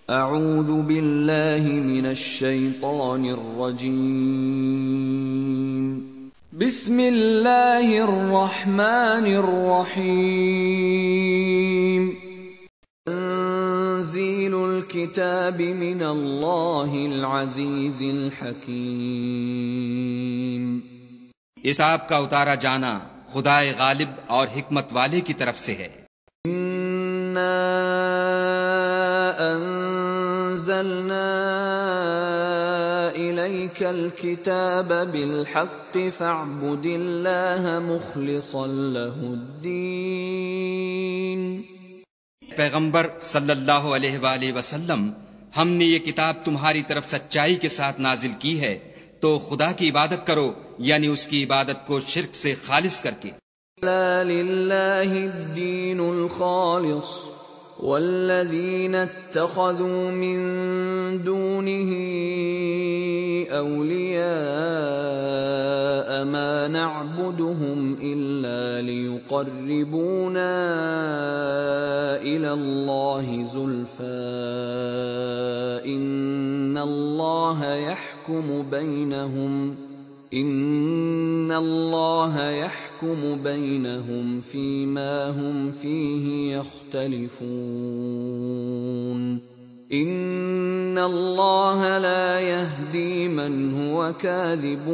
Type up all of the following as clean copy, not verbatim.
اعوذ باللہ من الشیطان الرجیم بسم اللہ الرحمن الرحیم تنزیل الکتاب من اللہ العزیز الحکیم۔ اس آپ کا اتارا جانا خدائے غالب اور حکمت والے کی طرف سے ہے۔ اِنَّا أنزلنا إليك الكتاب بالحق فاعبد الله مخلصا له الدين۔ پیغمبر صلی اللہ علیہ وآلہ وسلم، ہم نے یہ کتاب تمہاری طرف سچائی کے ساتھ نازل کی ہے، تو خدا کی عبادت کرو، یعنی اس کی عبادت کو شرک سے خالص کر کے۔ لا للہ الدین الخالص والذین اتخذوا من دونه اولیاء ما نعبدهم الا ليقربونا الى الله زلفى ان اللہ يحكم بينهم فيما هم فيه يختلفون ان اللہ لا يهدي من هو كاذب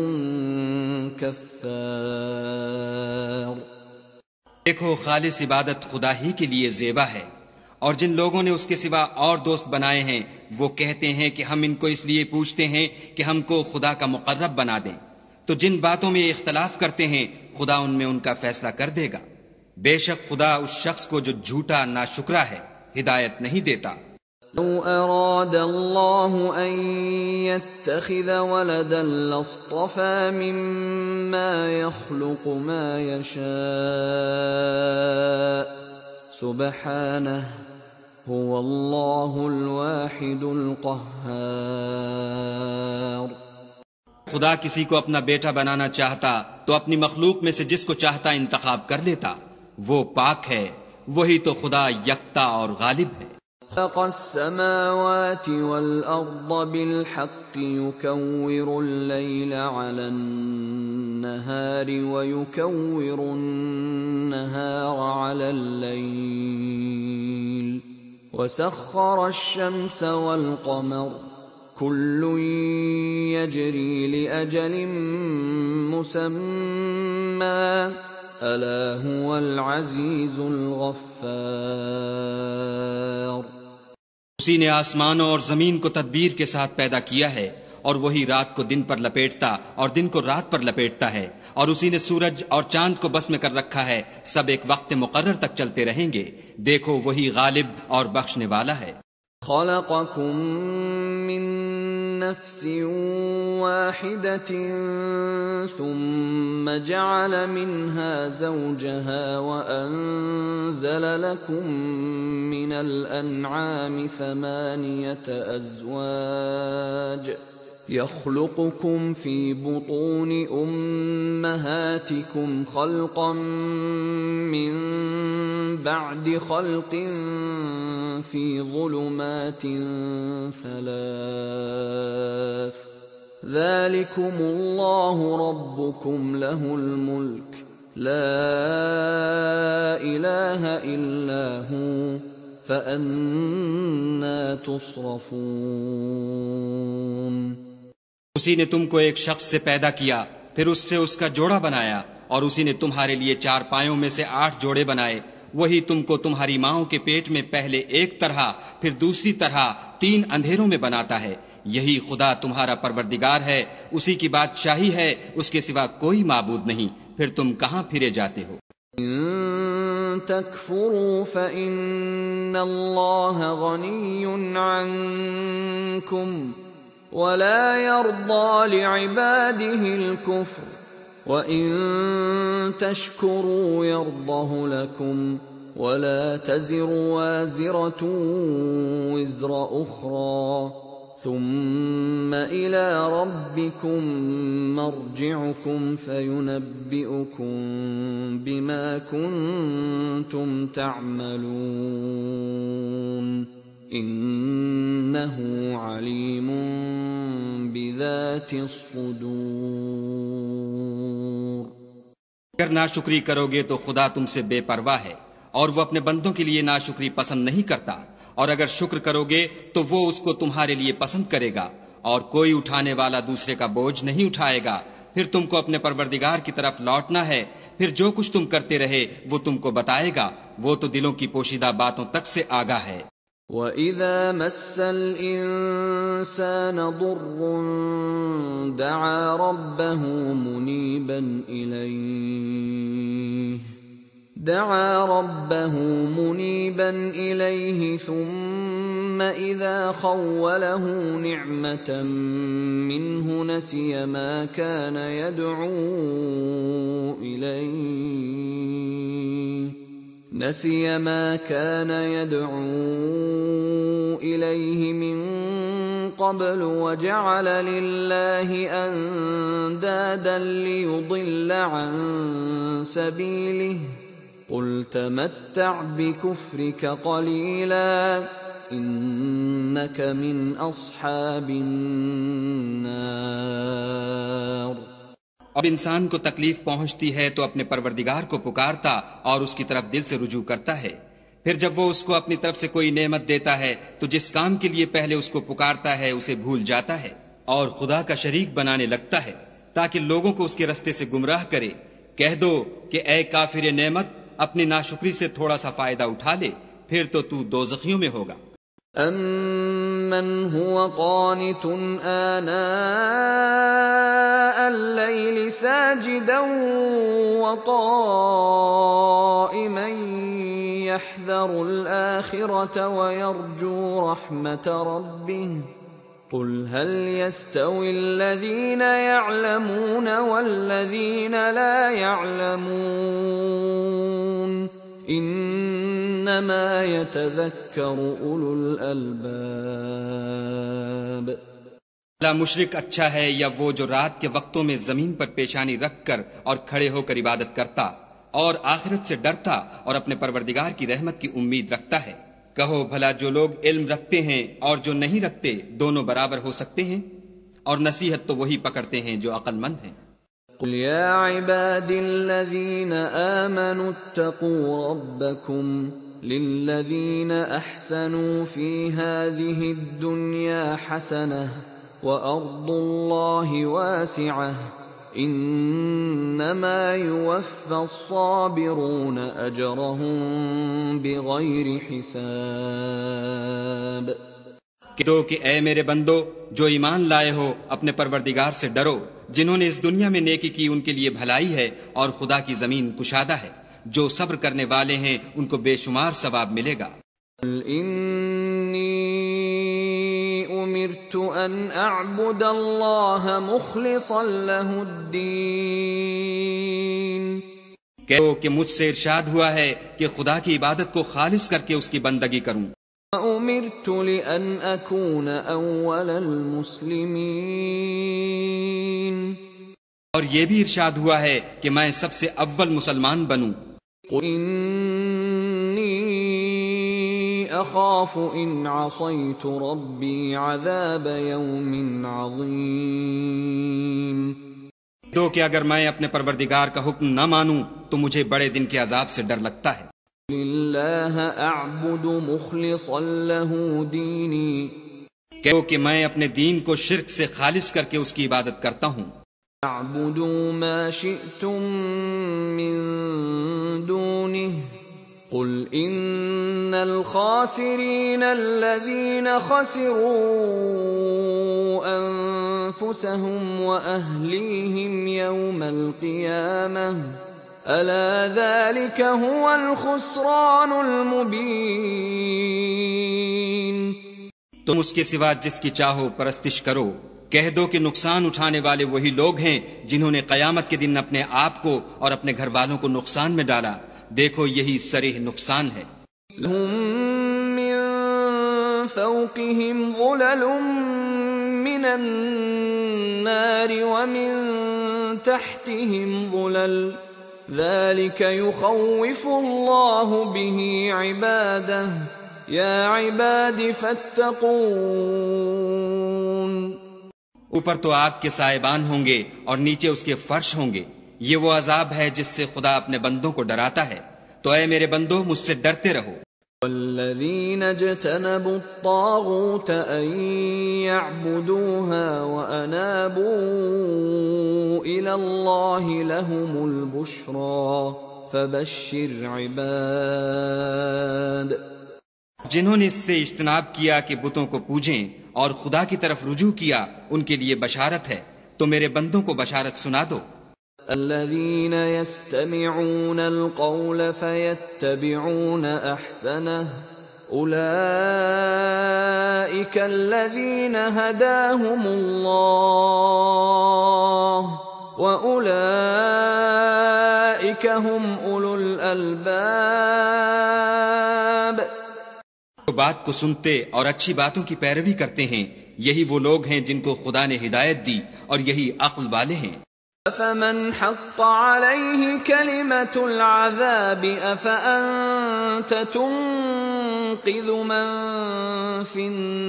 كفار۔ دیکھو، خالص عبادت خدا ہی کے لیے زیبا ہے، اور جن لوگوں نے اس کے سوا اور دوست بنائے ہیں وہ کہتے ہیں کہ ہم ان کو اس لیے پوچھتے ہیں کہ ہم کو خدا کا مقرب بنا دیں، تو جن باتوں میں اختلاف کرتے ہیں خدا ان میں ان کا فیصلہ کر دے گا۔ بے شک خدا اس شخص کو جو جھوٹا ناشکرا ہے ہدایت نہیں دیتا۔ لو اراد اللہ ان يتخذ ولدا لاصطفى مما يخلق ما يشاء سبحانه هو اللہ الواحد القہار۔ خدا کسی کو اپنا بیٹا بنانا چاہتا تو اپنی مخلوق میں سے جس کو چاہتا انتخاب کر لیتا، وہ پاک ہے، وہی تو خدا یکتا اور غالب ہے۔ خلق السماوات والأرض بالحق يكور الليل على النهار ويكور النهار على الليل وسخر الشمس والقمر كل يجري لأجل مسمى ألا هو العزيز الغفار۔ اسی نے آسمانوں اور زمین کو تدبیر کے ساتھ پیدا کیا ہے، اور وہی رات کو دن پر لپیٹتا اور دن کو رات پر لپیٹتا ہے، اور اسی نے سورج اور چاند کو بس میں کر رکھا ہے، سب ایک وقت مقرر تک چلتے رہیں گے۔ دیکھو، وہی غالب اور بخشنے والا ہے۔ خلقكم من نفس واحدة ثم جعل منها زوجها وأنزل لكم من الأنعام 8 أزواج يخلقكم في بطون أمهاتكم خلقا من بعد خلق في ظلمات 3 ذلكم الله ربكم له الملك لا إله إلا هو فأنا تصرفون۔ اسی نے تم کو ایک شخص سے پیدا کیا، پھر اس سے اس کا جوڑا بنایا، اور اسی نے تمہارے لیے 4 پایوں میں سے 8 جوڑے بنائے۔ وہی تم کو تمہاری ماؤں کے پیٹ میں پہلے ایک طرح پھر دوسری طرح 3 اندھیروں میں بناتا ہے۔ یہی خدا تمہارا پروردگار ہے، اسی کی بادشاہی ہے، اس کے سوا کوئی معبود نہیں، پھر تم کہاں پھرے جاتے ہو؟ ان تکفروا فإن اللہ غنی عنکم ولا يرضى لعباده الكفر وإن تشكروا يرضه لكم ولا تزر وازرة وزر أخرى ثم إلى ربكم مرجعكم فينبئكم بما كنتم تعملون إنه عليم بذات الصدور۔ اگر ناشکری کرو گے تو خدا تم سے بے پرواہ ہے اور وہ اپنے بندوں کے لیے ناشکری پسند نہیں کرتا، اور اگر شکر کرو گے تو وہ اس کو تمہارے لیے پسند کرے گا، اور کوئی اٹھانے والا دوسرے کا بوجھ نہیں اٹھائے گا۔ پھر تم کو اپنے پروردگار کی طرف لوٹنا ہے، پھر جو کچھ تم کرتے رہے وہ تم کو بتائے گا، وہ تو دلوں کی پوشیدہ باتوں تک سے آگاہ ہے۔ وَإِذَا مَسَّ الْإِنسَانَ ضُرٌّ دَعَا رَبَّهُ مُنِيبًا إِلَيْهِ ثُمَّ إِذَا خَوَّلَهُ نِعْمَةً مِّنْهُ نَسِيَ مَا كَانَ يَدْعُو إِلَيْهِ مِن قَبْلُ وَجَعَلَ لِلَّهِ أَندَادًا لِّيُضِلَّ عَن سَبِيلِهِ قُلْ تَمَتَّعْ بِكُفْرِكَ قَلِيلًا إِنَّكَ مِنْ أَصْحَابِ النَّارِ۔ اب انسان کو تکلیف پہنچتی ہے تو اپنے پروردگار کو پکارتا اور اس کی طرف دل سے رجوع کرتا ہے، پھر جب وہ اس کو اپنی طرف سے کوئی نعمت دیتا ہے تو جس کام کے لیے پہلے اس کو پکارتا ہے اسے بھول جاتا ہے اور خدا کا شریک بنانے لگتا ہے تاکہ لوگوں کو اس کے رستے سے گمراہ کرے۔ کہہ دو کہ اے کافر نعمت، اپنی ناشکری سے تھوڑا سا فائدہ اٹھا لے، پھر تو دوزخیوں میں ہوگا۔ أَمَّنْ هُوَ قَانِتٌ آنَاءَ اللَّيْلِ سَاجِدًا وَقَائِمًا يَحْذَرُ الْآخِرَةَ وَيَرْجُو رَحْمَةَ رَبِّهِ قُلْ هَلْ يَسْتَوِي الَّذِينَ يَعْلَمُونَ وَالَّذِينَ لَا يَعْلَمُونَ انما يتذكر اولو الالباب۔ بھلا مشرک اچھا ہے یا وہ جو رات کے وقتوں میں زمین پر پیشانی رکھ کر اور کھڑے ہو کر عبادت کرتا اور آخرت سے ڈرتا اور اپنے پروردگار کی رحمت کی امید رکھتا ہے؟ کہو بھلا جو لوگ علم رکھتے ہیں اور جو نہیں رکھتے دونوں برابر ہو سکتے ہیں؟ اور نصیحت تو وہی پکڑتے ہیں جو عقل مند ہیں۔ قل يا عبادي الذين آمنوا اتقوا ربكم للذين أحسنوا في هذه الدنيا حسنة وأرض الله واسعة إنما يوفى الصابرون أجرهم بغير حساب۔ کہ اے میرے بندو جو ایمان لائے ہو اپنے پروردگار سے ڈرو، جنہوں نے اس دنیا میں نیکی کی ان کے لیے بھلائی ہے اور خدا کی زمین کشادہ ہے، جو صبر کرنے والے ہیں ان کو بے شمار ثواب ملے گا۔ قل انی امرت ان اعبد اللہ مخلصا له الدین، کہو کہ مجھ سے ارشاد ہوا ہے کہ خدا کی عبادت کو خالص کر کے اس کی بندگی کروں۔ وَأُمِرْتُ لِأَنْ أَكُونَ أَوَّلَ الْمُسْلِمِينَ، اور یہ بھی ارشاد ہوا ہے کہ میں سب سے اول مسلمان بنوں۔ قُلْ إِنِّي أَخَافُ إِنْ عَصَيْتُ رَبِّي عَذَابَ يَوْمٍ عَظِيمٍ۔ تو کہ اگر میں اپنے پروردگار کا حکم نہ مانوں تو مجھے بڑے دن کے عذاب سے ڈر لگتا ہے۔ للہ اعبد مخلصا له دینی، کہو کہ میں اپنے دین کو شرک سے خالص کر کے اس کی عبادت کرتا ہوں۔ اعبدوا ما شئتم من دونه قل ان الخاسرین الذین خسروا انفسهم واهلیهم یوم القیامة الا ذلك هو الخسران المبین۔ تم اس کے سوا جس کی چاہو پرستش کرو، کہہ دو کہ نقصان اٹھانے والے وہی لوگ ہیں جنہوں نے قیامت کے دن اپنے آپ کو اور اپنے گھر والوں کو نقصان میں ڈالا، دیکھو یہی صریح نقصان ہے۔ لهم من فوقهم ظلل من النار ومن تحتهم ظلل ذلك يخوف الله به عباده يا عباد فاتقون. اوپر تو آگ کے سائبان ہوں گے اور نیچے اس کے فرش ہوں گے. یہ وہ عذاب ہے جس سے خدا اپنے بندوں کو ڈراتا ہے. تو اے میرے بندو مجھ سے ڈرتے رہو. والذين اجتنبوا الطاغوت أن يعبدوها وأنابوا إلى الله لهم البشرى فبشر عباد. جنہوں نے اس سے اجتناب کیا کہ بتوں کو پوجیں اور خدا کی طرف رجوع کیا، ان کے لیے بشارت ہے. تو میرے بندوں کو بشارت سنا دو. الذين يستمعون القول فيتبعون أحسنه أولئك الذين هداهم الله وأولئك هم أولو الألباب. بات کو سنتے اور اچھی باتوں کی پیروی کرتے ہیں، یہی وہ لوگ ہیں جن کو خدا نے ہدایت دی، اور یہی عقل والے ہیں. فمن حق عليه كلمة العذاب أفأنت تنقذ من في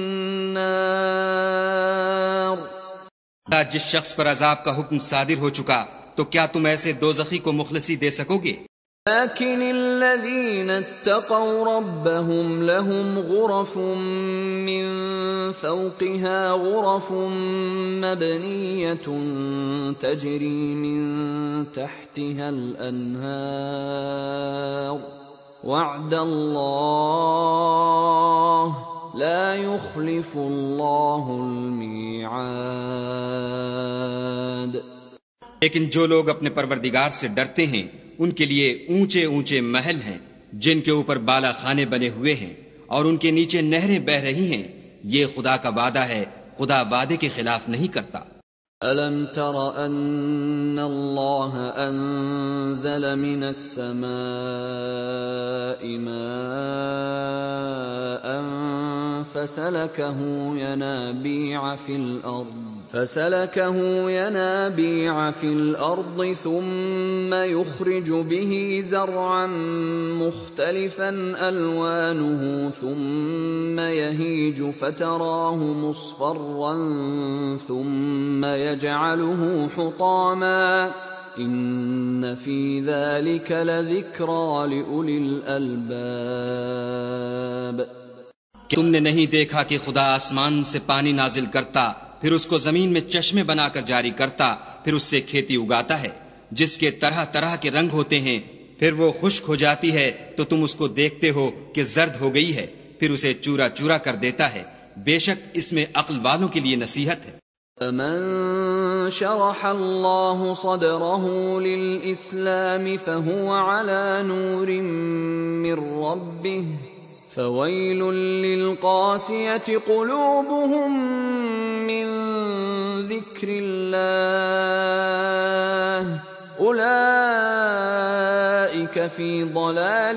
النار. جس شخص پر عذاب کا حکم صادر ہو چکا تو کیا تم ایسے دوزخی کو مخلصی دے سکو گے؟ لكن الذين اتقوا ربهم لهم غرف من فوقها غرف مبنية تجري من تحتها الأنهار وعد الله لا يخلف الله الميعاد. لیکن جو لوگ اپنے پروردگار سے ڈرتے ہیں ان کے لیے اونچے اونچے محل ہیں جن کے اوپر بالا خانے بنے ہوئے ہیں اور ان کے نیچے نہریں بہ رہی ہیں. یہ خدا کا وعدہ ہے، خدا وعدے کے خلاف نہیں کرتا. أَلَمْ تَرَ أَنَّ اللَّهَ أَنزَلَ مِنَ السَّمَاءِ مَاءً فَسَلَكَهُ يَنَابِيعَ فِي الْأَرْضِ ثُمَّ يُخْرِجُ بِهِ زَرْعًا مُخْتَلِفًا أَلْوَانُهُ ثُمَّ يَهِيجُ فَتَرَاهُ مُصْفَرًّا ثُمَّ يَجْعَلُهُ حُطَامًا إِنَّ فِي ذَلِكَ لَذِكْرَى لِأُولِي الْأَلْبَابِ. تم نے نہیں دیکھا کہ خدا آسمان سے پانی نازل کرتا، پھر اس کو زمین میں چشمے بنا کر جاری کرتا، پھر اس سے کھیتی اگاتا ہے جس کے طرح طرح کے رنگ ہوتے ہیں، پھر وہ خشک ہو جاتی ہے تو تم اس کو دیکھتے ہو کہ زرد ہو گئی ہے، پھر اسے چورا چورا کر دیتا ہے. بے شک اس میں عقل والوں کے لیے نصیحت ہے. فمن شرح الله صدره للإسلام فهو على نور من ربه فويل للقاسية قلوبهم من ذكر الله أولئك في ضلال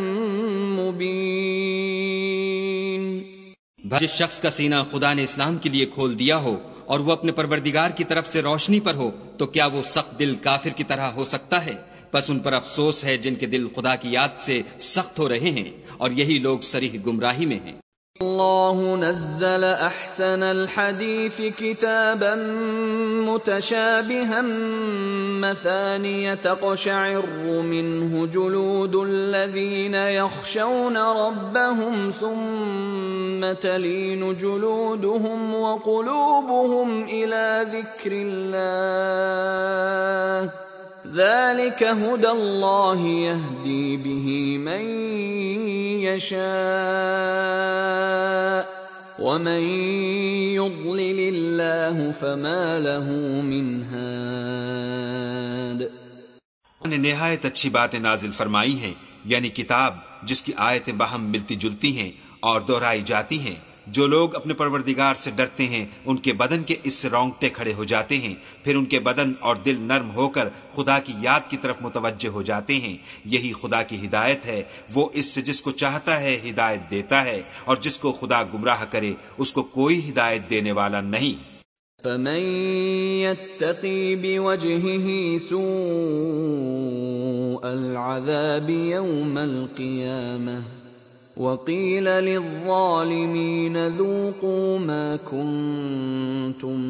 مبين. جس شخص کا سینہ خدا نے اسلام کے لیے کھول دیا ہو اور وہ اپنے پروردگار کی طرف سے روشنی پر ہو تو کیا وہ سخت دل کافر کی طرح ہو سکتا ہے؟ بس ان پر افسوس ہے جن کے دل خدا کی یاد سے سخت ہو رہے ہیں، اور یہی لوگ صریح گمراہی میں ہیں. اللہ نزل احسن الحدیث کتابا متشابها مثانیہ تقشعر منه جلود الذین یخشون ربهم ثم تلین جلودهم وقلوبهم الى ذکر اللہ ذلك هدى الله يهدي به من يشاء ومن يضلل الله فما له من هاد. نے نہایت اچھی باتیں نازل فرمائی ہیں، یعنی کتاب جس کی آیتیں باہم ملتی جلتی ہیں اور دہرائی جاتی ہیں. جو لوگ اپنے پروردگار سے ڈرتے ہیں ان کے بدن کے اس سے رونگٹے کھڑے ہو جاتے ہیں، پھر ان کے بدن اور دل نرم ہو کر خدا کی یاد کی طرف متوجہ ہو جاتے ہیں. یہی خدا کی ہدایت ہے، وہ اس سے جس کو چاہتا ہے ہدایت دیتا ہے، اور جس کو خدا گمراہ کرے اس کو کوئی ہدایت دینے والا نہیں. فمن يتقي بوجهه سوء العذاب يوم القيامة وقيل للظالمين ذوقوا ما كنتم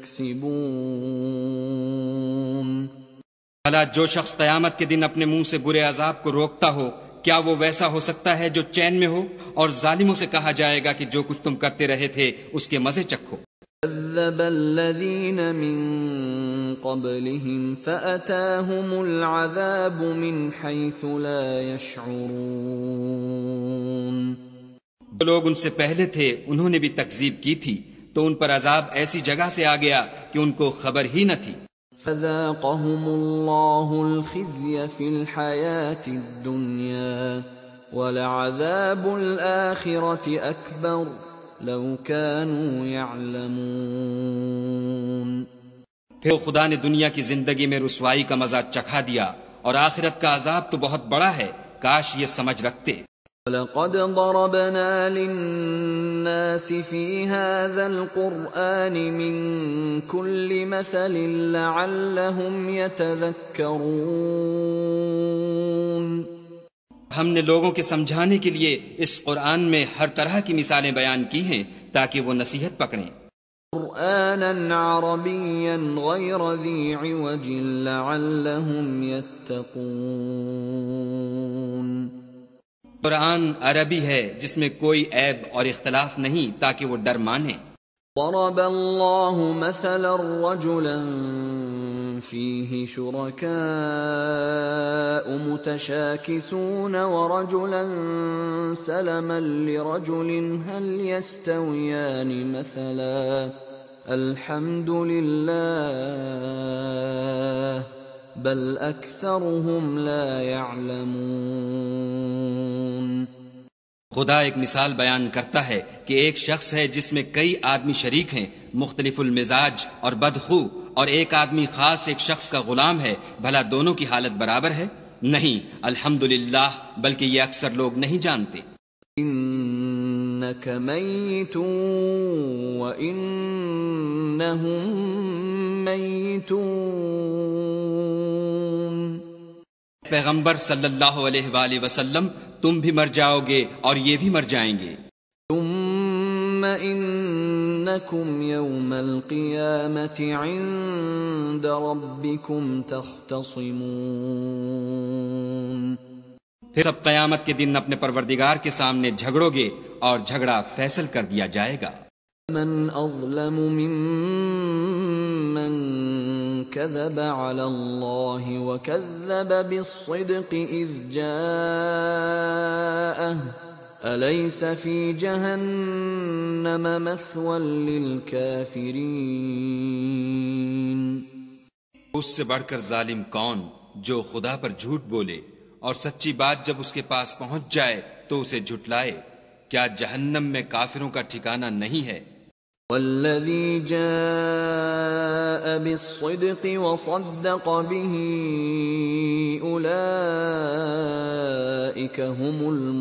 تكسبون بھلا جو شخص قیامت کے دن اپنے منہ سے برے عذاب کو روکتا ہو، کیا وہ ویسا ہو سکتا ہے جو چین میں ہو؟ اور ظالموں سے کہا جائے گا کہ جو کچھ تم کرتے رہے تھے اس کے مزے چکھو۔ كذب الذين من قبلهم فأتاهم العذاب من حيث لا يشعرون۔ جو لوگ ان سے پہلے تھے انہوں نے بھی تکذیب کی تھی تو ان پر عذاب ایسی جگہ سے آ گیا کہ ان کو خبر ہی نہ تھی۔ فذاقهم الله الخزي في الحياة الدنيا ولعذاب الآخرة أكبر لو كانوا يعلمون۔ پھر خدا نے دنیا کی زندگی میں رسوائی کا مزہ چکھا دیا اور آخرت کا عذاب تو بہت بڑا ہے، کاش یہ سمجھ رکھتے۔ وَلَقَدْ ضَرَبْنَا لِلنَّاسِ فِي هَذَا الْقُرْآنِ مِنْ كُلِّ مَثَلٍ لَعَلَّهُمْ يَتَذَكَّرُونَ۔ ہم نے لوگوں کے سمجھانے کے لیے اس قرآن میں ہر طرح کی مثالیں بیان کی ہیں تاکہ وہ نصیحت پکڑیں۔ قرآناً عربياً غير ذي عوج لعلهم يتقون۔ قرآن عربی ہے جس میں کوئی عیب اور اختلاف نہیں تاکہ وہ ڈر مانیں۔ ضرب الله مثلا رجلا فيه شركاء متشاكسون ورجلا سلما لرجل هل يستويان مثلا الحمد لله بل أكثرهم لا يعلمون۔ خدا ایک مثال بیان کرتا ہے کہ ایک شخص ہے جس میں کئی آدمی شریک ہیں، مختلف المزاج اور بدخو، اور ایک آدمی خاص ایک شخص کا غلام ہے، بھلا دونوں کی حالت برابر ہے؟ نہیں، الحمدللہ، بلکہ یہ اکثر لوگ نہیں جانتے۔ انک میت وانہم میتون۔ پیغمبر صلی اللہ علیہ وآلہ وسلم، تم بھی مر جاؤ گے اور یہ بھی مر جائیں گے۔ ثم انکم یوم القیامة عند ربکم تختصمون۔ پھر سب قیامت کے دن اپنے پروردگار کے سامنے جھگڑو گے اور جھگڑا فیصل کر دیا جائے گا۔ من اظلم ممن كذب على الله وكذب بالصدق إذ جاءه أليس في جهنم مثوى للكافرين۔ اس سے بڑھ کر ظالم کون جو خدا پر جھوٹ بولے اور سچی بات جب اس کے پاس پہنچ جائے تو اسے جھٹلائے؟ کیا جہنم میں کافروں کا ٹھکانہ نہیں ہے؟ والذی جاء بالصدق وصدق به اولئک هم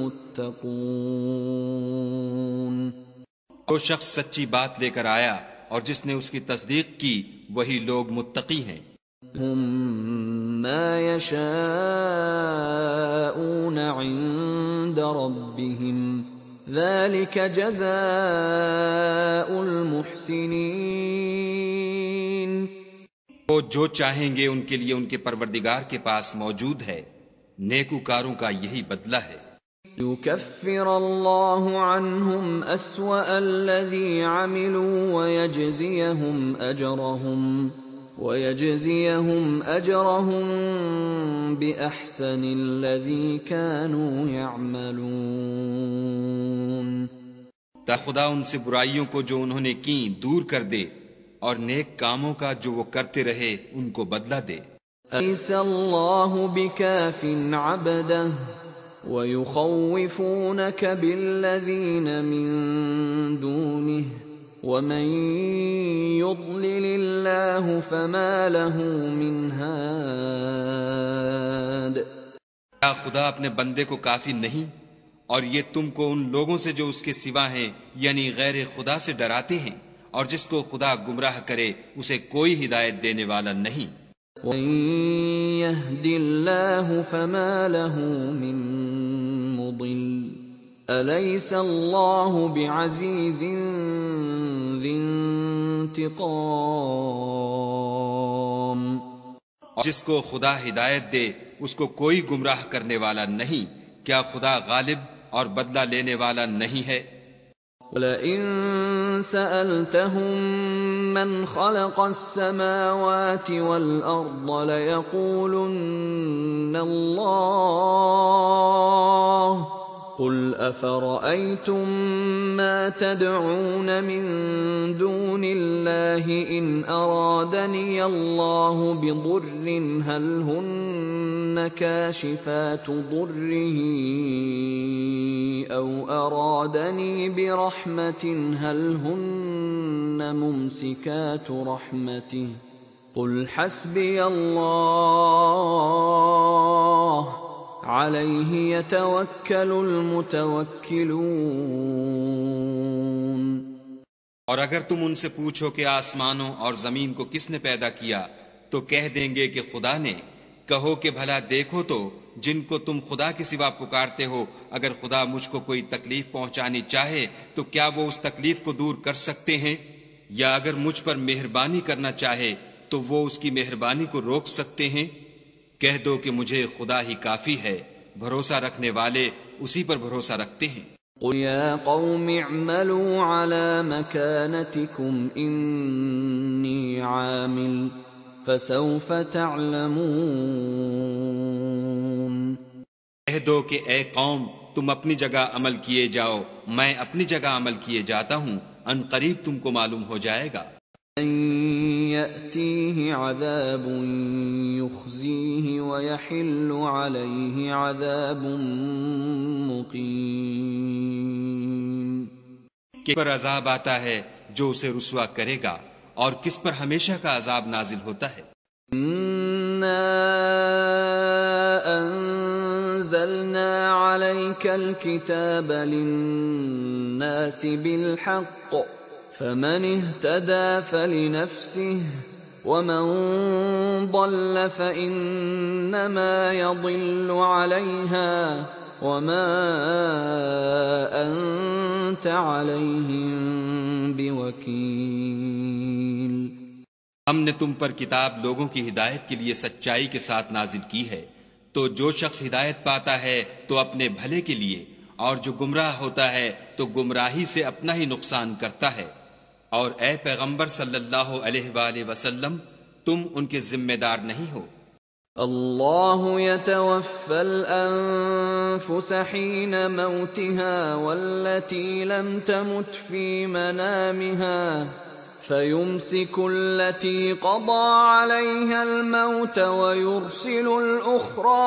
المتقون۔ وہ شخص سچی بات لے کر آیا اور جس نے اس کی تصدیق کی وہی لوگ متقی ہیں۔ هم ما يشاءون عند ربهم ذلك جزاء المحسنین۔ وہ جو چاہیں گے ان کے لیے ان کے پروردگار کے پاس موجود ہے، نیکوکاروں کا یہی بدلہ ہے۔ يكفر الله عنهم أسوأ الذي عملوا ويجزيهم أجرهم بأحسن الذي كانوا يعملون۔ تا خدا ان سے برائیوں کو جو انہوں نے کی دور کر دے اور نیک کاموں کا جو وہ کرتے رہے ان کو بدلہ دے۔ أليس الله بكاف عبده ويخوفونك بالذين من دونه ومن يضلل الله فما له من هاد۔ کیا خدا اپنے بندے کو کافی نہیں اور یہ تم کو ان لوگوں سے جو اس کے سوا ہیں یعنی غیر خدا سے ڈراتے ہیں، اور جس کو خدا گمراہ کرے اسے کوئی ہدایت دینے والا نہیں۔ وَإِن يَهْدِ اللَّهُ فَمَا لَهُ مِن مُضِلٍّ أليس الله بعزيز ذي انتقام اور جس کو خدا ہدایت دے اس کو کوئی گمراہ کرنے والا نہیں، کیا خدا غالب اور بدلہ لینے والا نہیں ہے؟ وَلَئِن سَأَلْتَهُم مَّنْ خَلَقَ السَّمَاوَاتِ وَالْأَرْضَ لَيَقُولُنَّ اللَّهُ قُلْ أَفَرَأَيْتُم مَّا تَدْعُونَ مِن دُونِ اللَّهِ إِنْ أَرَادَنِيَ اللَّهُ بِضُرٍّ هَلْ هُنَّ كَاشِفَاتُ ضُرِّهِ أَوْ أَرَادَنِي بِرَحْمَةٍ هَلْ هُنَّ مُمْسِكَاتُ رَحْمَتِهِ قُلْ حَسْبِيَ اللَّهُ عَلَيْهِ يَتَوَكَّلُ الْمُتَوَكِّلُونَ۔ اور اگر تم ان سے پوچھو کہ آسمانوں اور زمین کو کس نے پیدا کیا تو کہہ دیں گے کہ خدا نے۔ کہو کہ بھلا دیکھو تو جن کو تم خدا کے سوا پکارتے ہو، اگر خدا مجھ کو کوئی تکلیف پہنچانی چاہے تو کیا وہ اس تکلیف کو دور کر سکتے ہیں؟ یا اگر مجھ پر مہربانی کرنا چاہے تو وہ اس کی مہربانی کو روک سکتے ہیں؟ کہہ دو کہ مجھے خدا ہی کافی ہے، بھروسہ رکھنے والے اسی پر بھروسہ رکھتے ہیں۔ قُلْ يَا قَوْمِ اعْمَلُوا عَلَى مَكَانَتِكُمْ إِنِّي عَامِلٌ فَسَوْفَ تَعْلَمُونَ۔ کہہ دو کہ اے قوم تم اپنی جگہ عمل کیے جاؤ، میں اپنی جگہ عمل کیے جاتا ہوں، ان قریب تم کو معلوم ہو جائے گا۔ أَن يَأْتِيهِ عَذَابٌ يُخْزِيهِ وَيَحِلُّ عَلَيْهِ عَذَابٌ مُقِيمٌ۔ کس پر عذاب آتا ہے جو اسے رسوا کرے گا، اور کس پر ہمیشہ کا عذاب نازل ہوتا ہے۔ إِنَّا أَنزَلْنَا عَلَيْكَ الْكِتَابَ لِلنَّاسِ بِالْحَقِّ فَمَنِ اهْتَدَى فَلِنَفْسِهِ وَمَنْ ضَلَّ فَإِنَّمَا يَضِلُّ عَلَيْهَا وَمَا أَنْتَ عَلَيْهِمْ بِوَكِيلٍ۔ ہم نے تم پر کتاب لوگوں کی ہدایت کے لیے سچائی کے ساتھ نازل کی ہے، تو جو شخص ہدایت پاتا ہے تو اپنے بھلے کے لیے، اور جو گمراہ ہوتا ہے تو گمراہی سے اپنا ہی نقصان کرتا ہے۔ اور اے پیغمبر صلی اللہ علیہ وآلہ وسلم تم ان کے ذمہ دار نہیں ہو۔ اللہ يتوفى الأنفس حين موتها والتي لم تمت في منامها فيمسك التي قضى عليها الموت ويرسل الأخرى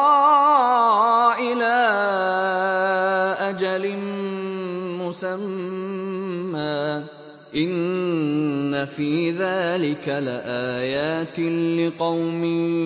إلى أجل مسمى إن في ذلك لآيات لقوم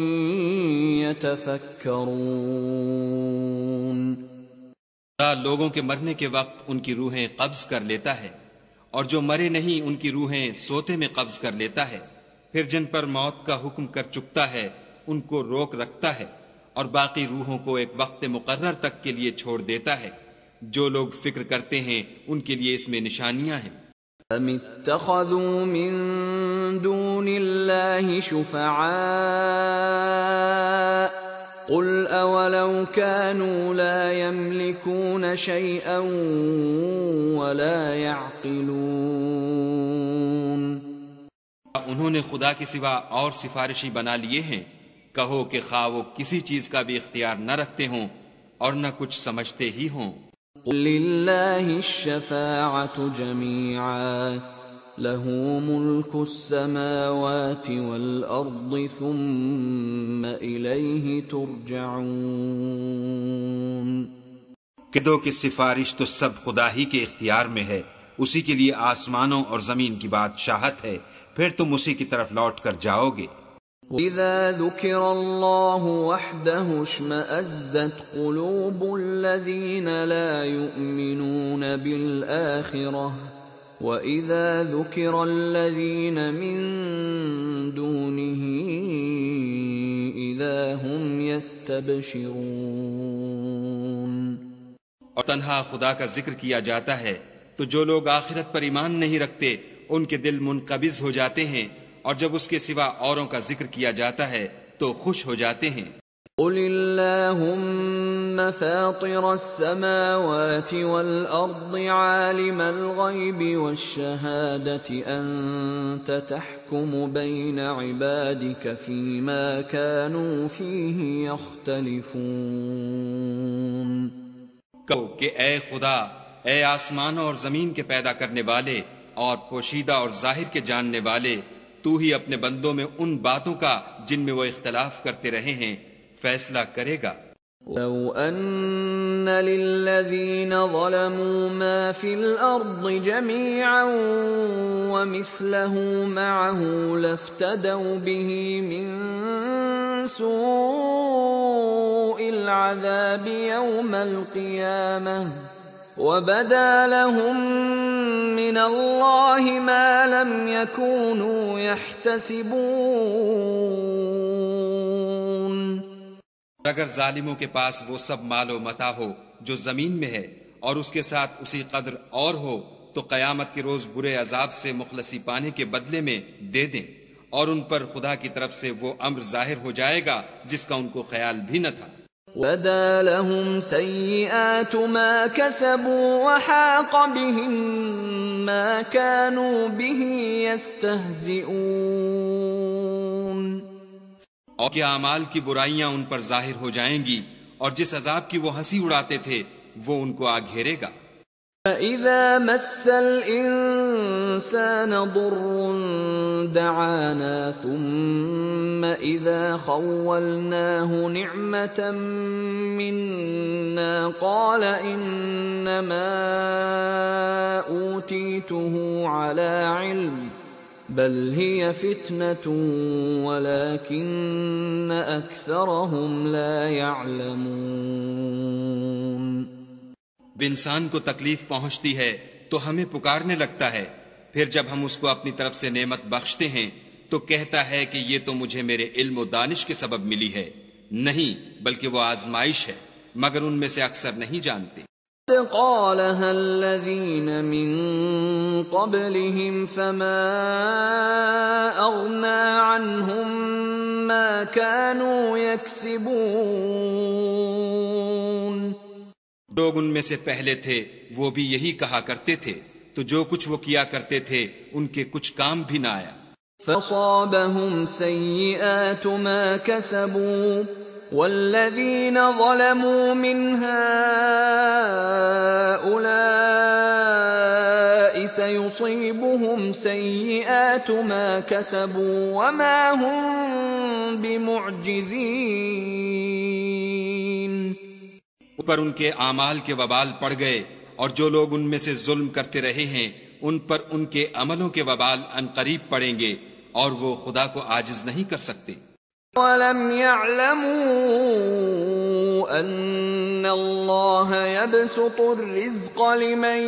يتفكرون۔ لوگوں کے مرنے کے وقت ان کی روحیں قبض کر لیتا ہے، اور جو مرے نہیں ان کی روحیں سوتے میں قبض کر لیتا ہے، پھر جن پر موت کا حکم کر چکتا ہے ان کو روک رکھتا ہے، اور باقی روحوں کو ایک وقت مقرر تک کے لیے چھوڑ دیتا ہے۔ جو لوگ فکر کرتے ہیں ان کے لیے اس میں نشانیاں ہیں۔ أَمِ اتَّخَذُوا مِن دُونِ اللَّهِ شُفَعَاءَ قُلْ أَوَلَوْ كَانُوا لَا يَمْلِكُونَ شَيْئًا وَلَا يَعْقِلُونَ۔ انہوں نے خدا کے سوا اور سفارشی بنا لیے ہیں، کہو کہ خواہ وہ کسی چیز کا بھی اختیار نہ رکھتے ہوں اور نہ کچھ سمجھتے ہی ہوں۔ قُل لِّلَّهِ الشَّفَاعَةُ جَمِيعًا لَّهُ مُلْكُ السَّمَاوَاتِ وَالْأَرْضِ ثُمَّ إِلَيْهِ تُرْجَعُونَ۔ کہہ دو کہ سفارش تو سب خدا ہی کے اختیار میں ہے، اسی کے لیے آسمانوں اور زمین کی بادشاہت ہے، پھر تم اسی کی طرف لوٹ کر جاؤ گے۔ وَإِذَا ذُكِرَ اللَّهُ وَحْدَهُ اشْمَأَزَّتْ قُلُوبُ الَّذِينَ لَا يُؤْمِنُونَ بِالْآخِرَةِ وَإِذَا ذُكِرَ الَّذِينَ مِن دُونِهِ إِذَا هُمْ يَسْتَبْشِرُونَ۔ اور تنہا خدا کا ذکر کیا جاتا ہے تو جو لوگ آخرت پر ایمان نہیں رکھتے ان کے دل منقبض ہو جاتے ہیں، اور جب اس کے سوا اوروں کا ذکر کیا جاتا ہے تو خوش ہو جاتے ہیں۔ قل اللهم فاطر السماوات والأرض عالم الغيب والشهادة أنت تحكم بين عبادك فيما كانوا فيه يختلفون۔ کہو کہ اے خدا، اے آسمانوں اور زمین کے پیدا کرنے والے اور پوشیدہ اور ظاہر کے جاننے والے، تو ہی اپنے بندوں میں ان باتوں کا جن میں وہ اختلاف کرتے رہے ہیں فیصلہ کرے گا۔ لو ان للذین ظلموا ما فی الارض جميعا ومثله معه لافتدوا به من سوء العذاب يوم القيامة وبدا لهم من الله ما لم يكونوا يحتسبون۔ اگر ظالموں کے پاس وہ سب مال و متاع ہو جو زمین میں ہے اور اس کے ساتھ اسی قدر اور ہو تو قیامت کے روز برے عذاب سے مخلصی پانے کے بدلے میں دے دیں، اور ان پر خدا کی طرف سے وہ امر ظاہر ہو جائے گا جس کا ان کو خیال بھی نہ تھا۔ وَبَدَا لَهُمْ سَيِّئَاتُ مَا كَسَبُوا وَحَاقَ بِهِم مَّا كَانُوا بِهِ يَسْتَهْزِئُونَ۔ اور کیا اعمال کی برائیاں ان پر ظاہر ہو جائیں گی، اور جس عذاب کی وہ ہنسی اڑاتے تھے وہ ان کو آ گھیرے گا۔ فَإِذَا مَسَّ الْإِنسَانَ ضُرٌّ دَعَانَا ثُمَّ إِذَا خَوَّلْنَاهُ نِعْمَةً مِنَّا قَالَ إِنَّمَا أُوتِيتُهُ عَلَى عِلْمٍ بل هي فتنة ولكن أكثرهم لا يعلمون۔ انسان کو تکلیف پہنچتی ہے تو ہمیں پکارنے لگتا ہے، پھر جب ہم اس کو اپنی طرف سے نعمت بخشتے ہیں تو کہتا ہے کہ یہ تو مجھے میرے علم و دانش کے سبب ملی ہے، نہیں بلکہ وہ آزمائش ہے، مگر ان میں سے اکثر نہیں جانتے۔ قالها الذين من قبلهم فما أغنى عنهم ما كانوا يكسبون۔ لوگ ان میں سے پہلے تھے وہ بھی یہی کہا کرتے تھے، تو جو کچھ وہ کیا کرتے تھے ان کے کچھ کام بھی نہ آیا۔ فَأَصَابَهُمْ سَيِّئَاتُ مَا كَسَبُوا وَالَّذِينَ ظَلَمُوا مِنْ هَؤُلَاءِ سَيُصِيبُهُمْ سَيِّئَاتُ مَا كَسَبُوا وَمَا هُمْ بِمُعْجِزِينَ۔ اوپر ان کے اعمال کے وبال پڑ گئے، اور جو لوگ ان میں سے ظلم کرتے رہے ہیں ان پر ان کے عملوں کے وبال عنقریب پڑیں گے، اور وہ خدا کو عاجز نہیں کر سکتے۔ وَلَمْ يَعْلَمُوا أَنَّ اللَّهَ يَبْسُطُ الرِّزْقَ لِمَن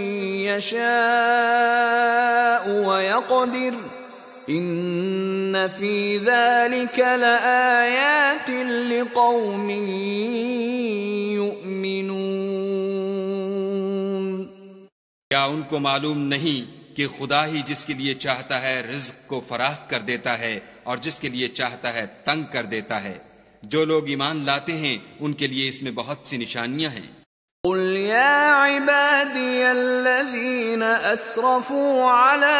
يَشَاءُ وَيَقْدِرُ إِنَّ فِي ذَلِكَ لَآيَاتٍ لِقَوْمٍ يُؤْمِنُونَ۔ کیا ان کو معلوم نہیں کہ خدا ہی جس کے لیے چاہتا ہے رزق کو فراخ کر دیتا ہے اور جس کے لیے چاہتا ہے تنگ کر دیتا ہے؟ جو لوگ ایمان لاتے ہیں ان کے لیے اس میں بہت سی نشانیاں ہیں۔ قل يا عبادي الذين أسرفوا على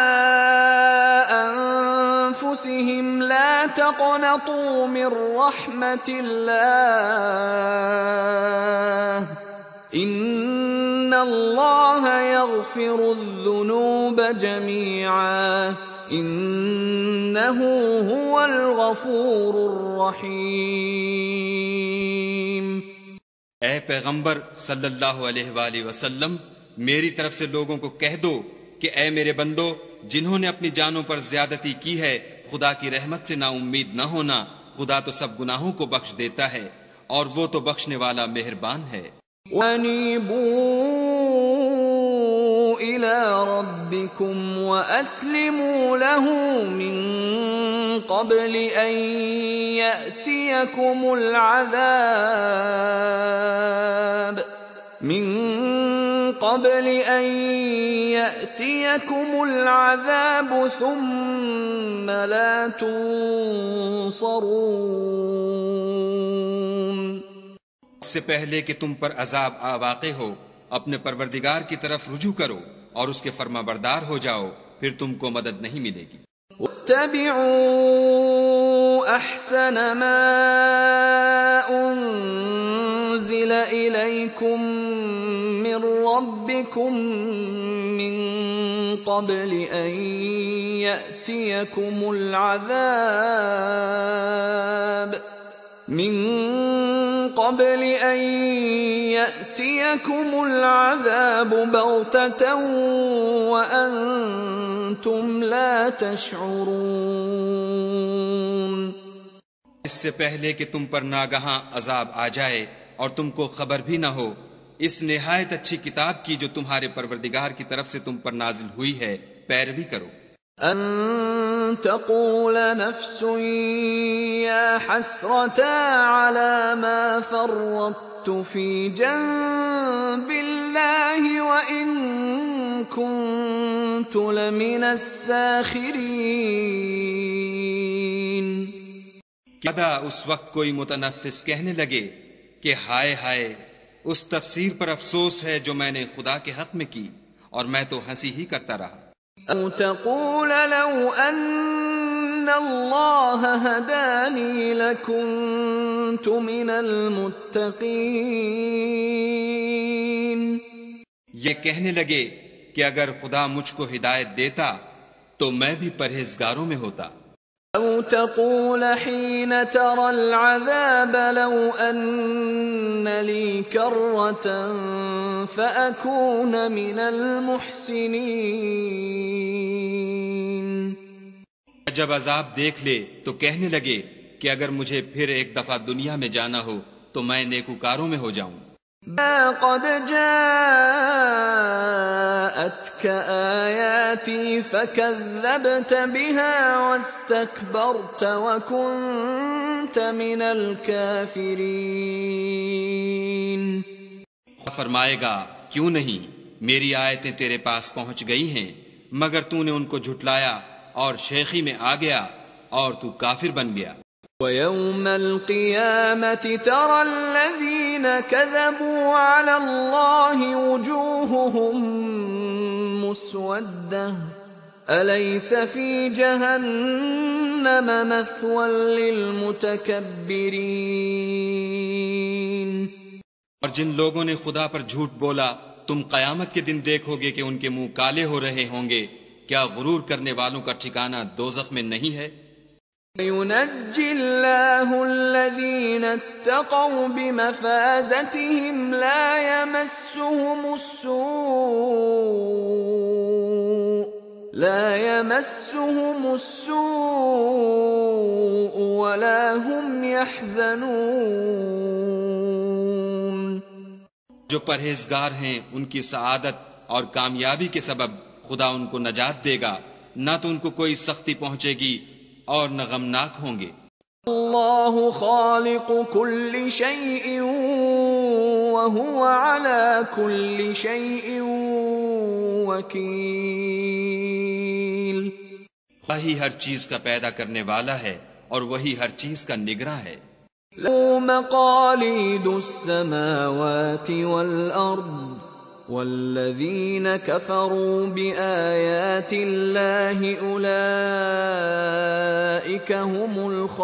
أنفسهم لا تقنطوا من رحمة الله إن الله يغفر الذنوب جميعا إنه هو الغفور الرحيم۔ اے پیغمبر صلی اللہ علیہ وآلہ وسلم، میری طرف سے لوگوں کو کہہ دو کہ اے میرے بندو، جنہوں نے اپنی جانوں پر زیادتی کی ہے خدا کی رحمت سے نا امید نہ ہونا، خدا تو سب گناہوں کو بخش دیتا ہے اور وہ تو بخشنے والا مہربان ہے۔ وَأَنِيبُوا إِلَىٰ رَبِّكُمْ وَأَسْلِمُوا لَهُ مِن قَبْلِ أَن يَأْتِيَكُمُ الْعَذَابُ من قبل أن يأتيكم العذاب ثم لا تنصرون. اس سے پہلے کہ تم پر عذاب واقع ہو اپنے پروردگار کی طرف رجوع کرو اور اس کے فرما بردار ہو جاؤ، پھر تم کو مدد نہیں ملے گی. واتبعوا احسن ما انزل اليكم من ربكم من قبل ان ياتيكم العذاب بغتة وأنتم لا تشعرون. اس سے پہلے کہ تم پر ناگہاں عذاب آ جائے اور تم کو خبر بھی نہ ہو، اس نہایت اچھی کتاب کی جو تمہارے پروردگار کی طرف سے تم پر نازل ہوئی ہے پیروی کرو. ان تقول نفس یا حسرتا على ما فرطت في جنب الله وإن كنت لمن الساخرين. کیا اس وقت کوئی متنفس کہنے لگے کہ ہائے ہائے، اس تفسیر پر افسوس ہے جو میں نے خدا کے حق میں کی اور میں تو ہنسی ہی کرتا رہا. او تقول لو ان اللہ ہدانی لکنت من المتقین. یہ کہنے لگے کہ اگر خدا مجھ کو ہدایت دیتا تو میں بھی پرہیزگاروں میں ہوتا. او تقول حين ترى العذاب لو ان لي كرة فأكون من المحسنين. جب عذاب دیکھ لے تو کہنے لگے کہ اگر مجھے پھر ایک دفعہ دنیا میں جانا ہو تو میں نیکوکاروں میں ہو جاؤں. قد جاءتك آياتي فكذبت بها واستكبرت وكنت من الكافرين. فرمائے گا کیوں نہیں، میری آیتیں تیرے پاس پہنچ گئی ہیں مگر تو نے ان کو جھٹلایا اور شیخی میں آ گیا اور تو کافر بن گیا. وَيَوْمَ الْقِيَامَةِ تَرَى الَّذِينَ كَذَبُوا عَلَى اللَّهِ وُجُوهُهُمْ مُسْوَدَّةٌ أَلَيْسَ فِي جَهَنَّمَ مَثْوًى لِّلْمُتَكَبِّرِينَ. اور جن لوگوں نے خدا پر جھوٹ بولا تم قیامت کے دن دیکھو گے کہ ان کے منہ کالے ہو رہے ہوں گے. کیا غرور کرنے والوں کا ٹھکانہ دوزخ میں نہیں ہے؟ يُنَجِّي اللَّهُ الَّذِينَ اتَّقَوْا بِمَفَازَتِهِمْ لَا يَمَسُّهُمُ السُّوءُ وَلَا هُمْ يَحْزَنُونَ. جو پرہیزگار ہیں ان کی سعادت اور کامیابی کے سبب خدا ان کو نجات دے گا، نہ تو ان کو کوئی سختی پہنچے گی اور نہ غمناک ہوں گے. اللہ خالق کل شیء وهو على كل شیء وکیل. وہی ہر چیز کا پیدا کرنے والا ہے اور وہی ہر چیز کا نگراں ہے. له مقاليد السماوات والأرض والذين كفروا بآيات الله أولئك هم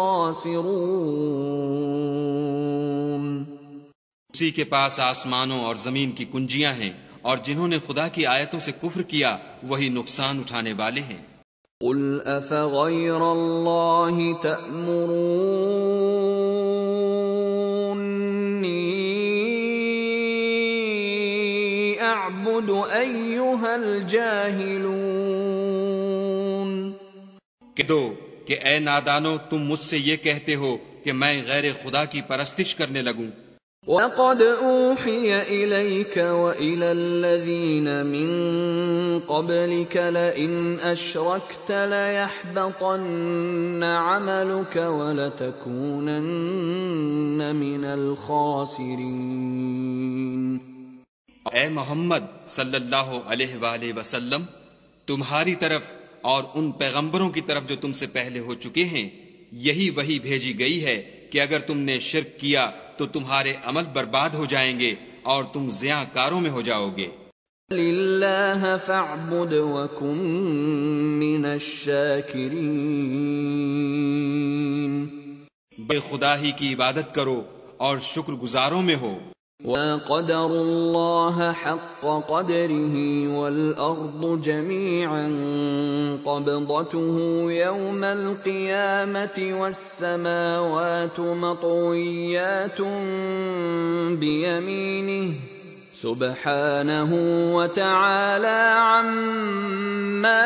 الخاسرون. اسی کے پاس آسمانوں اور زمین کی کنجیاں ہیں اور جنہوں نے خدا کی آیتوں سے کفر کیا وہی نقصان اٹھانے والے ہیں. قل أفغير الله تأمروني أعبد أيها الجاهلون. کہہ دو کہ اے نادانو تم مجھ سے یہ کہتے ہو کہ میں غیر خدا کی پرستش کرنے لگوں. وَقَدْ أُوحِيَ إِلَيْكَ وَإِلَى الَّذِينَ مِن قَبْلِكَ لَئِنْ أَشْرَكْتَ لَيَحْبَطَنَّ عَمَلُكَ وَلَتَكُونَنَّ مِنَ الْخَاسِرِينَ. اے محمد صلی اللہ علیہ وآلہ وسلم، تمہاری طرف اور ان پیغمبروں کی طرف جو تم سے پہلے ہو چکے ہیں یہی وحی بھیجی گئی ہے کہ اگر تم نے شرک کیا تو تمہارے عمل برباد ہو جائیں گے اور تم زیاں کاروں میں ہو جاؤ گے۔ للہ فاعبد وکن من الشاکرین، بے خدا ہی کی عبادت کرو اور شکر گزاروں میں ہو۔ وَقَدَرُ اللَّهَ حَقَّ قَدْرِهِ وَالْأَرْضُ جَمِيعًا قَبْضَتُهُ يَوْمَ الْقِيَامَةِ وَالسَّمَاوَاتُ مَطْوِيَّاتٌ بِيَمِينِهِ سُبْحَانَهُ وَتَعَالَى عَمَّا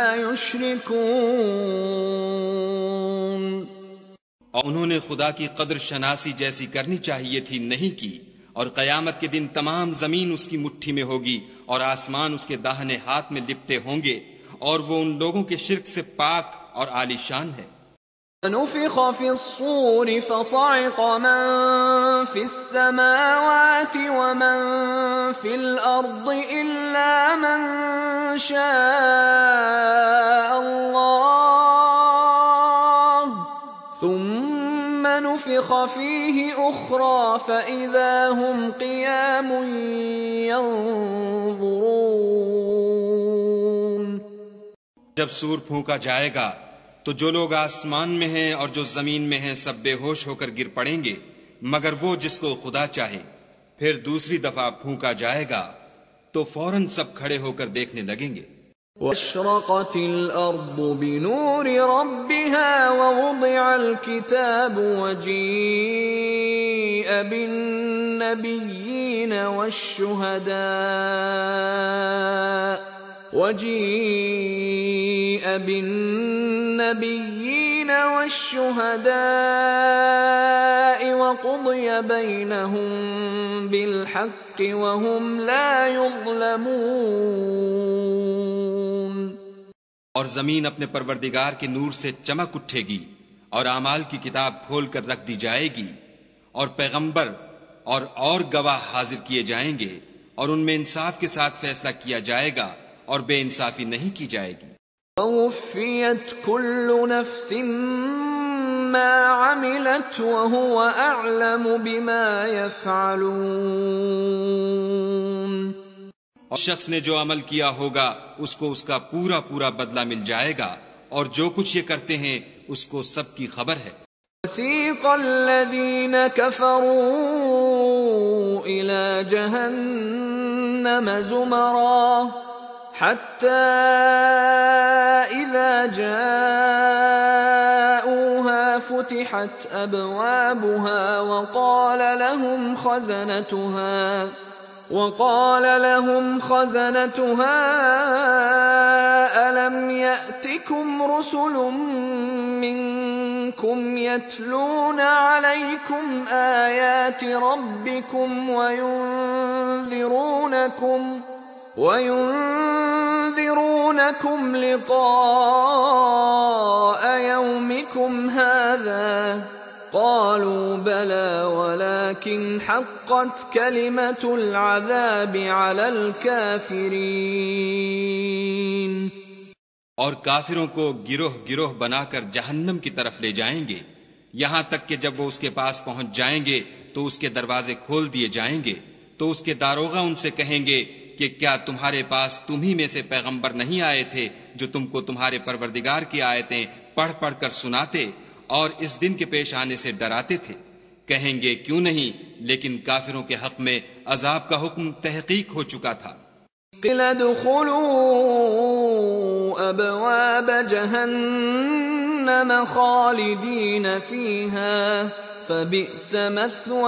يُشْرِكُونَ۔ اور انہوں نے خدا کی قدر شناسی جیسی کرنی چاہیے تھی، نہیں کی، اور قیامت کے دن تمام زمین اس کی مٹھی میں ہوگی اور آسمان اس کے داہنے ہاتھ میں لپٹے ہوں گے، اور وہ ان لوگوں کے شرک سے پاک اور عالی شان ہے۔ نفخ في الصور فصعق من في السماوات ومن في الأرض إلا من شاء الله ثم نفخ فيه أخرى فإذا هم قيام ينظرون۔ جب سور پھونکا جائے گا تو جو لوگ آسمان میں ہیں اور جو زمین میں ہیں سب بے ہوش ہو کر گر پڑیں گے مگر وہ جس کو خدا چاہے۔ پھر دوسری دفعہ پھونکا جائے گا تو فوراً سب کھڑے ہو کر دیکھنے لگیں گے۔ واشرقت الأرض بنور ربها ووضع الكتاب وجيء بالنبيين والشهداء وقضي بينهم بالحق وهم لا يظلمون۔ اور زمین اپنے پروردگار کے نور سے چمک اٹھے گی اور اعمال کی کتاب کھول کر رکھ دی جائے گی، اور پیغمبر اور گواہ حاضر کیے جائیں گے، اور ان میں انصاف کے ساتھ فیصلہ کیا جائے گا اور بے انصافی نہیں کی جائے گی۔ وَوُفِّيَتْ كُلُّ نَفْسٍ مَّا عَمِلَتْ وَهُوَ أَعْلَمُ بِمَا يَفْعَلُونَ۔ اور شخص نے جو عمل کیا ہوگا اس کو اس کا پورا پورا بدلہ مل جائے گا، اور جو کچھ یہ کرتے ہیں اس کو سب کی خبر ہے۔ وَسِيقَ الَّذِينَ كَفَرُوا إِلَى جَهَنَّمَ زُمَرًا حَتَّى إِذَا جَاءُوهَا فُتِحَتْ أَبْوَابُهَا وقال لهم خزنتها ألم يأتكم رسل منكم يتلون عليكم آيات ربكم وينذرونكم لقاء يومكم هذا؟ قالوا بلى ولكن حقت كلمة العذاب على الكافرين۔ اور کافروں کو گروہ گروہ بنا کر جہنم کی طرف لے جائیں گے، یہاں تک کہ جب وہ اس کے پاس پہنچ جائیں گے تو اس کے دروازے کھول دیے جائیں گے، تو اس کے داروغہ ان سے کہیں گے کہ کیا تمہارے پاس تم ہی میں سے پیغمبر نہیں آئے تھے جو تم کو تمہارے پروردگار کی آیتیں پڑھ پڑھ کر سناتے اور اس دن کے پیش آنے سے ڈراتے تھے؟ کہیں گے کیوں نہیں، لیکن کافروں کے حق میں عذاب کا حکم تحقیق ہو چکا تھا۔ قِلْ ادْخُلُوا أَبْوَابَ جَهَنَّمَ خَالِدِينَ فِيهَا فَبِئْسَ مَثْوَى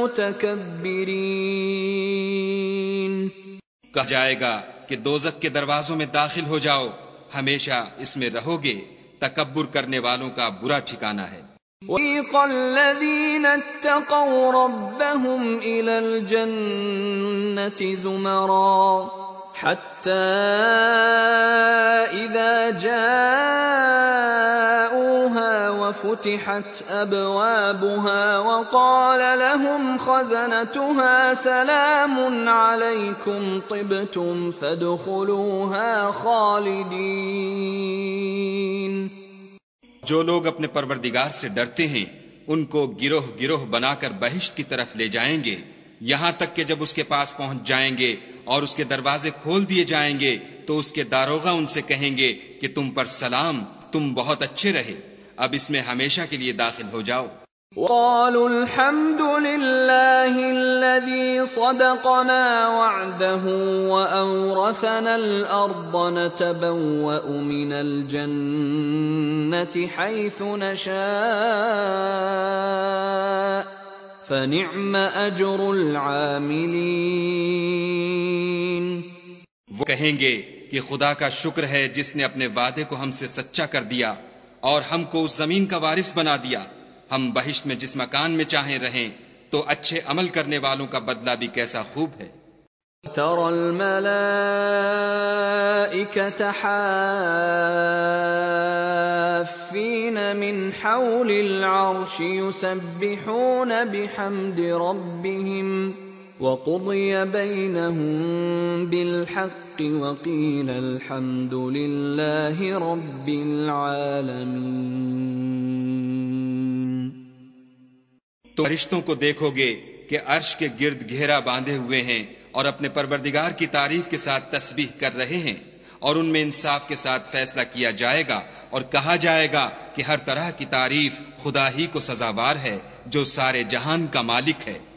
الْمُتَكَبِّرِينَ۔ کہا جائے گا کہ دوزخ کے دروازوں میں داخل ہو جاؤ، ہمیشہ اس میں رہو گے، تکبر کرنے والوں کا برا ٹھکانہ ہے۔ وَسِيقَ الَّذِينَ اتَّقَوْا رَبَّهُمْ إِلَى الْجَنَّةِ زُمَرًا حَتَّى إِذَا جَاءُوهَا ففتحت أبوابها وقال لهم خزنتها سلام عليكم طبتم فادخلوها خالدين. جو لوگ اپنے پروردگار سے ڈرتے ہیں ان کو گروہ گروہ بنا کر بہشت کی طرف لے جائیں گے، یہاں تک کہ جب اس کے پاس پہنچ جائیں گے اور اس کے دروازے کھول دیے جائیں گے تو اس کے داروغہ ان سے کہیں گے کہ تم پر سلام، تم بہت اچھے رہے، اب اس میں ہمیشہ کے لیے داخل ہو جاؤ. وقالوا الحمد لله الذي صدقنا وعده وأورثنا الأرض نتبوأ من الجنة حيث نشاء فنعم أجر العاملين. وہ کہیں گے کہ خدا کا شکر ہے جس نے اپنے وعدے کو ہم سے سچا کر دیا اور ہم کو اس زمین کا وارث بنا دیا، ہم بہشت میں جس مکان میں چاہیں رہیں، تو اچھے عمل کرنے والوں کا بدلہ بھی کیسا خوب ہے. ترى الملائكة حافين من حول العرش يسبحون بحمد ربهم وقضي بينهم بالحق وقيل الحمد لله رب العالمين. تو فرشتوں کو دیکھو گے کہ عرش کے گرد گھیرا باندھے ہوئے ہیں اور اپنے پروردگار کی تعریف کے ساتھ تسبیح کر رہے ہیں، اور ان میں انصاف کے ساتھ فیصلہ کیا جائے گا اور کہا جائے گا کہ ہر طرح کی تعریف خدا ہی کو سزاوار ہے جو سارے جہان کا مالک ہے.